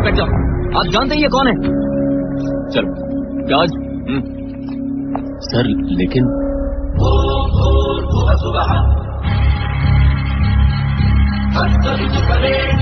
Cut जाओ। आप जानते हैं ये कौन है? चलो जॉर्ज। सर लेकिन सुबह